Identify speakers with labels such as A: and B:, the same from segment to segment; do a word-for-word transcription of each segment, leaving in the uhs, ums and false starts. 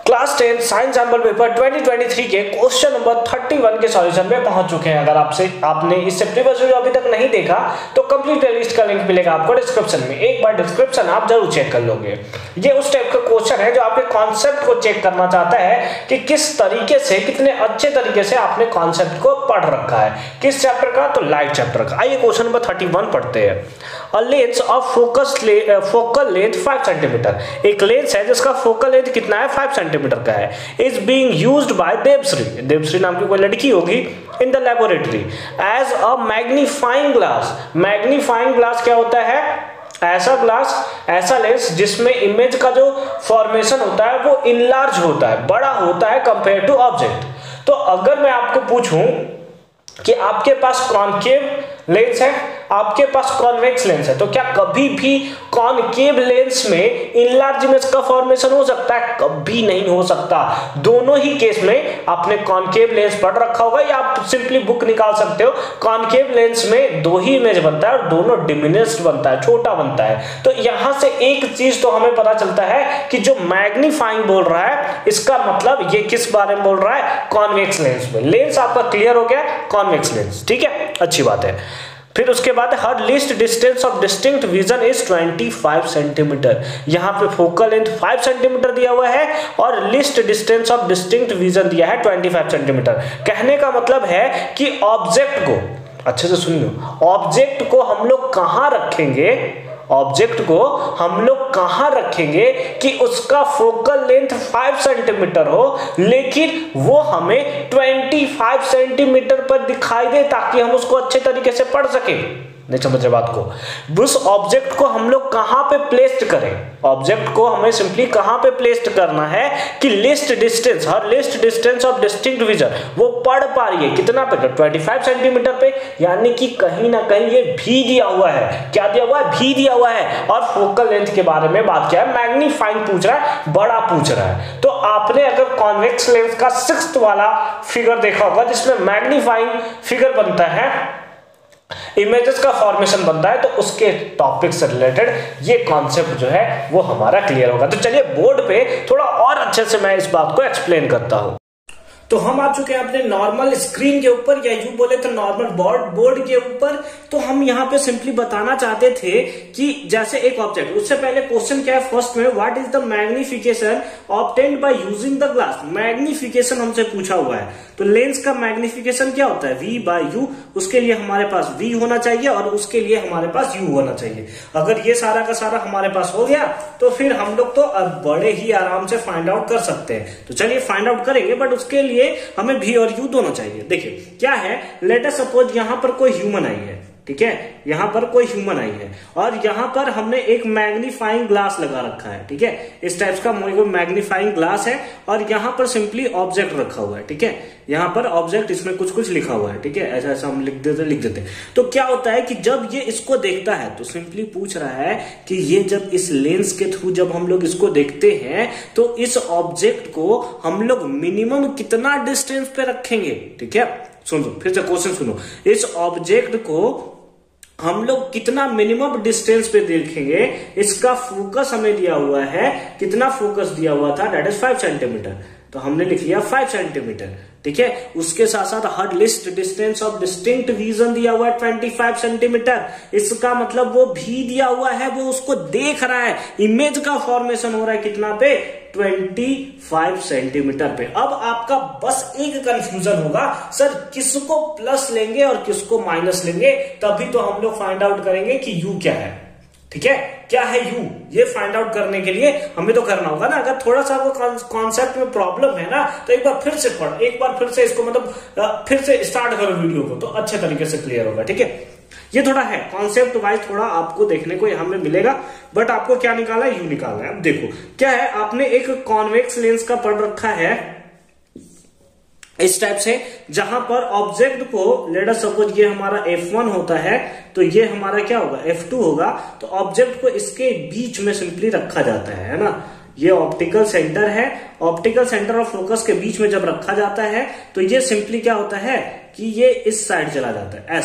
A: Class ten science sample paper twenty twenty three के question number thirty one के solution पे पहुंच चुके हैं। अगर आपसे आपने इससे प्रीवियस वीडियो अभी तक नहीं देखा तो कंप्लीट प्लेलिस्ट का लिंक मिलेगा आपको डिस्क्रिप्शन में। एक बार डिस्क्रिप्शन आप जरूर चेक कर लोगे। ये उस टाइप का क्वेश्चन है जो आपके कॉन्सेप्ट को चेक करना चाहता है कि किस तरीके से, कितने अच्छे तरीके से आपने कॉन्सेप्ट को पढ़ रखा है। किस चैप्टर का? तो लाइट चैप्टर का। आइए क्वेश्चन नंबर थर्टी वन पढ़ते हैं। A lens of focus focal length five centimetre, एक लेंस है जिसका फोकल लेंथ कितना है? फाइव सेंटीमीटर का है। Is being used by Devshri, Devshri नाम की कोई लड़की होगी, in the laboratory as a magnifying glass. Magnifying glass क्या होता है? ऐसा ग्लास, ऐसा लेंस जिसमें इमेज का जो फॉर्मेशन होता है वो इनलार्ज होता है, बड़ा होता है कंपेयर टू ऑब्जेक्ट। तो अगर मैं आपको पूछूं कि आपके पास कॉनकेव लेंस है, आपके पास कॉन्वेक्स लेंस है, तो क्या कभी भी कॉनकेव लेंस में इनलार्ज इमेज का फॉर्मेशन हो सकता है? कभी नहीं हो सकता। दोनों ही केस में आपने कॉनकेव लेंस पढ़ रखा होगा या आप सिंपली बुक निकाल सकते हो। कॉनकेव लेंस में दो ही इमेज बनता है और दोनों डिमिनिश्ड बनता है, छोटा बनता है। तो यहां से एक चीज तो हमें पता चलता है कि जो मैग्नीफाइंग बोल रहा है इसका मतलब ये किस बारे में बोल रहा है? कॉन्वेक्स लेंस में। लेंस आपका क्लियर हो गया, कॉन्वेक्स लेंस, ठीक है, अच्छी बात है। फिर उसके बाद her least distance of distinct vision is twenty five centimetre. यहां पे फोकल लेंथ फाइव सेंटीमीटर दिया हुआ है और least distance of distinct vision दिया है ट्वेंटी फाइव सेंटीमीटर। कहने का मतलब है कि ऑब्जेक्ट को, अच्छे से सुनिए, ऑब्जेक्ट को हम लोग कहां रखेंगे? ऑब्जेक्ट को हम लोग कहां रखेंगे कि उसका फोकल लेंथ फाइव सेंटीमीटर हो लेकिन वो हमें ट्वेंटी फाइव सेंटीमीटर पर दिखाई दे, ताकि हम उसको अच्छे तरीके से पढ़ सकें। नहीं समझ रहे बात को? उस ऑब्जेक्ट को हम लोग कहां पे प्लेस्ड करें? ऑब्जेक्ट को हमें सिंपली कहां पे प्लेस्ड करना है कि least distance, her least distance of distinct vision वो पढ़ पा रही है कितना पे? ट्वेंटी फाइव सेंटीमीटर पे। यानी कि कहीं ना कहीं ये भी दिया हुआ है। क्या दिया हुआ है? भी दिया हुआ है। और फोकल लेंथ के बारे में बात किया है, मैग्नीफाइंग पूछ रहा है, बड़ा पूछ रहा है। तो आपने अगर कॉन्वेक्स लेंस का सिक्स्थ वाला फिगर देखा होगा जिसमें मैग्नीफाइंग फिगर बनता है, इमेजेस का फॉर्मेशन बनता है, तो उसके टॉपिक से रिलेटेड ये कॉन्सेप्ट जो है वो हमारा क्लियर होगा। तो चलिए बोर्ड पे थोड़ा और अच्छे से मैं इस बात को एक्सप्लेन करता हूं। तो हम आ चुके हैं अपने नॉर्मल स्क्रीन के ऊपर, या यूं बोले तो नॉर्मल बोर्ड बोर्ड के ऊपर। तो हम यहाँ पे सिंपली बताना चाहते थे कि जैसे एक ऑब्जेक्ट, उससे पहले क्वेश्चन क्या है फर्स्ट में, what is the magnification obtained by using the glass. Magnification हमसे पूछा हुआ है, तो लेंस का मैग्निफिकेशन क्या होता है? V by u. उसके लिए हमारे पास वी होना चाहिए और उसके लिए हमारे पास यू होना चाहिए। अगर ये सारा का सारा हमारे पास हो गया तो फिर हम लोग तो बड़े ही आराम से फाइंड आउट कर सकते हैं। तो चलिए फाइंड आउट करेंगे, बट उसके लिए हमें भी और यू दोनों चाहिए। देखिए क्या है, लेट अस सपोज यहां पर कोई ह्यूमन आई है, ठीक है, यहां पर कोई ह्यूमन आई है और यहां पर हमने एक मैग्नीफाइंग ग्लास लगा रखा है, ठीक है, इस टाइप का मैग्नीफाइंग ग्लास है और यहां पर सिंपली ऑब्जेक्ट रखा हुआ है, ठीक है, यहां पर ऑब्जेक्ट, इसमें कुछ कुछ लिखा हुआ है, ठीक है, ऐसा ऐसा हम लिख देते लिख देते तो क्या होता है कि जब ये इसको देखता है तो सिंपली पूछ रहा है कि ये जब इस लेंस के थ्रू जब हम लोग इसको देखते हैं तो इस ऑब्जेक्ट को हम लोग मिनिमम कितना डिस्टेंस पे रखेंगे, ठीक है। सुनो फिर से क्वेश्चन सुनो, इस ऑब्जेक्ट को हम लोग कितना मिनिमम डिस्टेंस पे देखेंगे? इसका फोकस हमें दिया हुआ है, कितना फोकस दिया हुआ था? That is five centimetre. तो हमने लिख लिया फाइव सेंटीमीटर, ठीक है। उसके साथ साथ her least distance of distinct vision दिया हुआ है ट्वेंटी फाइव सेंटीमीटर। इसका मतलब वो भी दिया हुआ है, वो उसको देख रहा है, इमेज का फॉर्मेशन हो रहा है कितना पे? ट्वेंटी फाइव सेंटीमीटर पे। अब आपका बस एक कंफ्यूजन होगा, सर किसको प्लस लेंगे और किसको माइनस लेंगे? तभी तो हम लोग फाइंड आउट करेंगे कि यू क्या है, ठीक है, क्या है यू। ये फाइंड आउट करने के लिए हमें तो करना होगा ना। अगर थोड़ा सा वो कॉन्सेप्ट में प्रॉब्लम है ना तो एक बार फिर से पढ़, एक बार फिर से इसको मतलब फिर से स्टार्ट करो वीडियो को, तो अच्छे तरीके से क्लियर होगा, ठीक है। ये थोड़ा है कॉन्सेप्ट वाइज, थोड़ा आपको देखने को यहाँ में मिलेगा, बट आपको क्या निकालना है? यू निकालना है। अब देखो क्या है, आपने एक कॉन्वेक्स लेंस का पढ़ रखा है इस टाइप से, जहां पर ऑब्जेक्ट को लेट अस सपोज ये हमारा एफ वन होता है तो ये हमारा क्या होगा? एफ टू होगा। तो ऑब्जेक्ट को इसके बीच में सिंपली रखा जाता है, है ना। ये ऑप्टिकल सेंटर है, ऑप्टिकल सेंटर और फोकस के बीच में जब रखा जाता है तो ये सिंपली क्या होता है कि ये इस साइड चला जाता है ऐसे,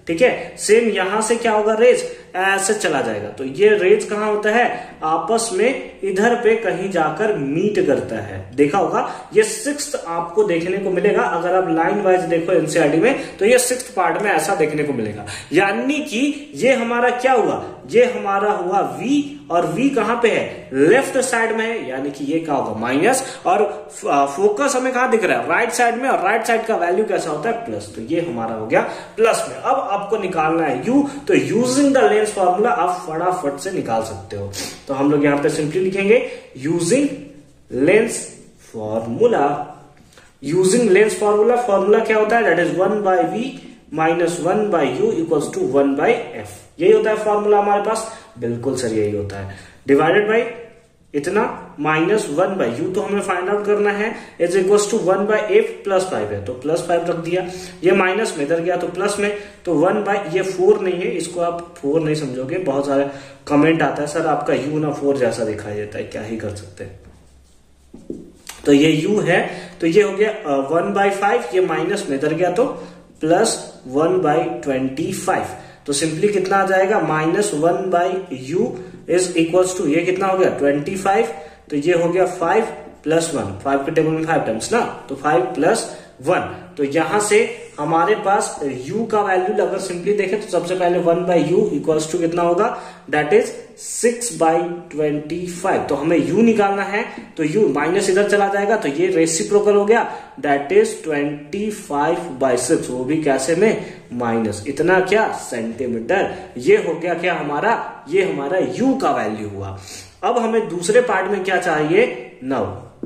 A: ठीक है। सेम यहां से क्या होगा, रेज ऐसे चला जाएगा, तो ये रेज कहाँ होता है, आपस में इधर पे कहीं जाकर मीट करता है। देखा होगा ये सिक्स्थ आपको देखने को मिलेगा, अगर आप लाइन वाइज देखो एनसीईआरटी में तो ये सिक्स्थ पार्ट में ऐसा देखने को मिलेगा। यानी कि ये हमारा क्या हुआ, ये हमारा हुआ V, और V कहां पे है, लेफ्ट साइड में है, यानी कि ये क्या होगा माइनस, और फोकस हमें कहां दिख रहा है, राइट साइड में, और राइट साइड का वैल्यू कैसा होता है, प्लस, तो ये हमारा हो गया प्लस में। अब आपको निकालना है U, तो यूजिंग द लेंस फॉर्मूला आप फटाफट से निकाल सकते हो। तो हम लोग यहां पे सिंपली लिखेंगे using lens formula, using lens formula, formula क्या होता है, that is one by v minus one by u equals to one by f, यही होता है फॉर्मूला हमारे पास, बिल्कुल सर यही होता है, डिवाइडेड बाई इतना माइनस वन बाई यू, तो हमें फाइंड आउट करना है, is equals to one by f plus five है, तो प्लस फाइव रख दिया, ये माइनस में इधर गया तो प्लस में, तो वन बाई, ये फोर नहीं है, इसको आप फोर नहीं समझोगे, बहुत सारे कमेंट आता है सर आपका यू ना फोर जैसा दिखाई देता है, क्या ही कर सकते हैं। तो ये यू है, तो ये हो गया वन बाई फाइव, ये माइनस में इधर गया तो plus one by twenty five, तो सिंपली कितना आ जाएगा, minus one by u is equals to, ये कितना हो गया ट्वेंटी फाइव, तो ये हो गया फाइव प्लस वन, फाइव के टेबल में फाइव टाइम्स ना, तो फाइव प्लस वन, तो यहां से हमारे पास u का वैल्यू अगर सिंपली देखें तो सबसे पहले one by u equals to कितना होगा, that is six by twenty five, तो हमें u निकालना है, तो u माइनस इधर चला जाएगा, तो ये रेसिप्रोकल हो गया, that is twenty five by six, वो भी कैसे में, माइनस इतना क्या, सेंटीमीटर, ये हो गया क्या हमारा, ये हमारा u का वैल्यू हुआ। अब हमें दूसरे पार्ट में क्या चाहिए, नौ,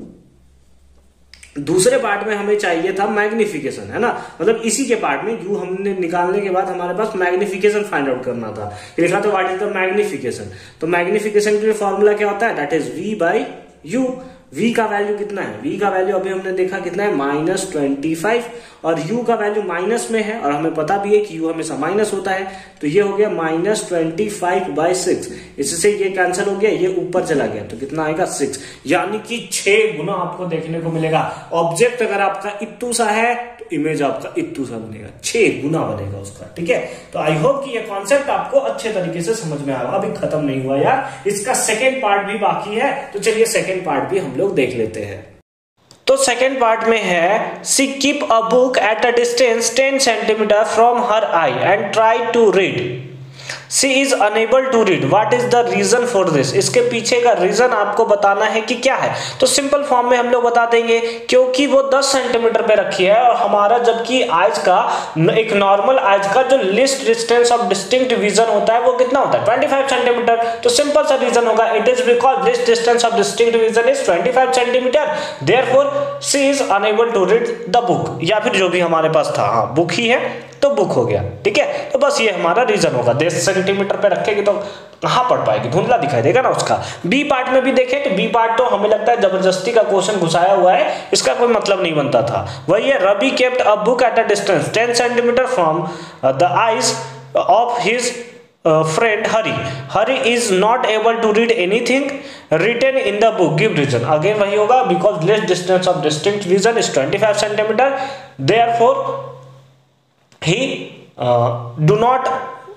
A: दूसरे पार्ट में हमें चाहिए था मैग्निफिकेशन, है ना, मतलब इसी के पार्ट में यू हमने निकालने के बाद हमारे पास मैग्निफिकेशन फाइंड आउट करना था, लिखा था व्हाट इज द मैग्निफिकेशन, तो मैग्निफिकेशन के लिए फॉर्मूला क्या होता है, that is v by u, v का वैल्यू कितना है, v का वैल्यू अभी हमने देखा कितना है, माइनस ट्वेंटी फाइव, और u का वैल्यू माइनस में है, और हमें पता भी है कि u हमेशा माइनस होता है, तो ये हो गया minus twenty five by six, इससे ये कैंसिल हो गया, ये ऊपर चला गया, तो कितना आएगा सिक्स, यानी कि छह गुना आपको देखने को मिलेगा। ऑब्जेक्ट अगर आपका इत्तू सा है तो इमेज आपका इत्तू सा बनेगा, छह गुना बनेगा उसका, ठीक है। तो आई होप कि ये कॉन्सेप्ट आपको अच्छे तरीके से समझ में आएगा। अभी खत्म नहीं हुआ यार, इसका सेकेंड पार्ट भी बाकी है, तो चलिए सेकेंड पार्ट भी हम लोग देख लेते हैं। तो सेकेंड पार्ट में है, she keep a book at a distance ten centimetre from her eye and try to read, she is unable to read, what is the reason for this, इसके पीछे का रीजन आपको बताना है कि क्या है। तो सिंपल फॉर्म में हम लोग बता देंगे, क्योंकि वो दस सेंटीमीटर पे रखी है, और हमारा जबकि आइज का एक नॉर्मल आइज का जो least distance of distinct vision होता है वो कितना होता है, ट्वेंटी फाइव सेंटीमीटर, तो सिंपल सा रीजन होगा, it is because least distance of distinct vision is twenty five centimetre, therefore she is unable to read the book, या फिर जो भी हमारे पास था, हाँ बुक ही है तो बुक हो गया, ठीक है। तो बस ये हमारा रीजन होगा, दस सेंटीमीटर पे रखेगी तो कहां पढ़ पाएगी, धुंधला दिखाई देगा ना उसका। बी पार्ट में भी देखें तो बी पार्ट तो हमें लगता है जबरदस्ती का क्वेश्चन घुसाया हुआ है, इसका कोई मतलब नहीं बनता था। वही है, Ravi kept a book at a distance ten centimetre from the eyes of his friend Hari, Hari is not able to read anything written in the book, give reason, again वही होगा, because least distance of distinct vision is twenty five centimetre, therefore he do not,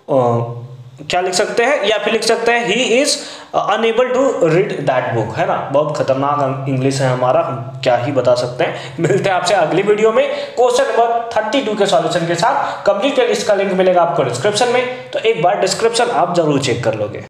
A: क्या लिख सकते हैं, या फिर लिख सकते हैं he is unable to read that book, है ना। बहुत खतरनाक इंग्लिश है हमारा, हम क्या ही बता सकते हैं। मिलते हैं आपसे अगली वीडियो में क्वेश्चन नंबर थर्टी टू के सॉल्यूशन के साथ। कंप्लीट प्लेलिस्ट का लिंक मिलेगा आपको डिस्क्रिप्शन में, तो एक बार डिस्क्रिप्शन आप जरूर चेक कर लोगे।